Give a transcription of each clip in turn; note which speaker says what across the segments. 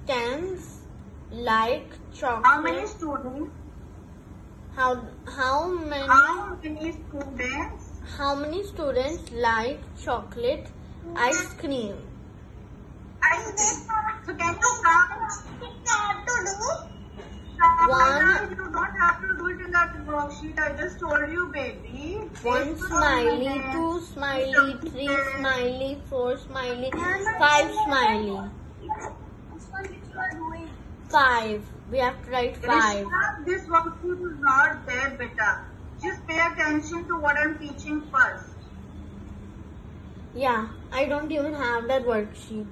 Speaker 1: students like chocolate?
Speaker 2: How many students?
Speaker 1: How many students like chocolate ice cream?
Speaker 2: So can you count?
Speaker 1: One.
Speaker 2: You don't have to do it in that worksheet. I just told you, baby.
Speaker 1: 1 smiley, 2 smiley, 3 smiley, 4 smiley, 5 smiley. 5. We have to write 5.
Speaker 2: This worksheet is not there, beta. Just pay attention to what I'm teaching first.
Speaker 1: Yeah, I don't even have that worksheet.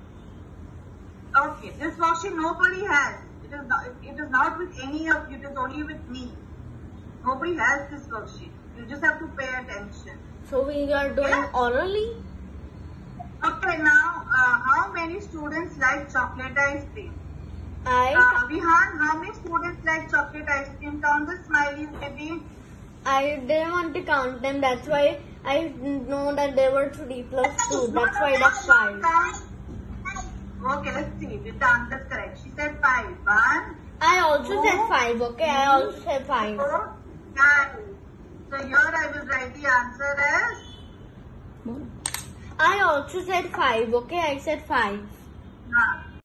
Speaker 2: Okay, this worksheet nobody has. It is not with any of you. It is only with me. Nobody has this worksheet. You just have to pay attention.
Speaker 1: So we are doing orally?
Speaker 2: Okay, now how many students like chocolate ice cream? Vihan, how many students like chocolate ice cream? Count the smileys, baby.
Speaker 1: I didn't want to count them. That's why I know that there were 3 plus 2. That's why that's 5.
Speaker 2: Okay, let's see if the answer is correct. She said 5. 1.
Speaker 1: I also said 5. Okay, I also said 5.
Speaker 2: 4, 5. So here I will write the answer as.
Speaker 1: I also said 5. Okay, I said 5.